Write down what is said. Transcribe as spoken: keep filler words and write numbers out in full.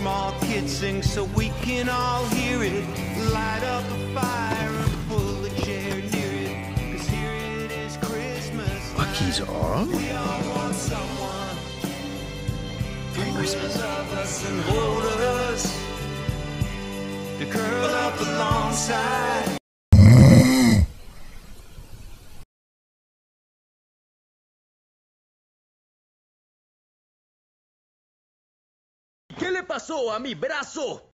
small kid sing so we can all hear it. Light up a fire and pull a chair near it, 'cause here it is Christmas. Bucky's on? We all want someone Merry Christmas. who will love us and hold us, to curl up alongside. ¿Qué le pasó a mi brazo?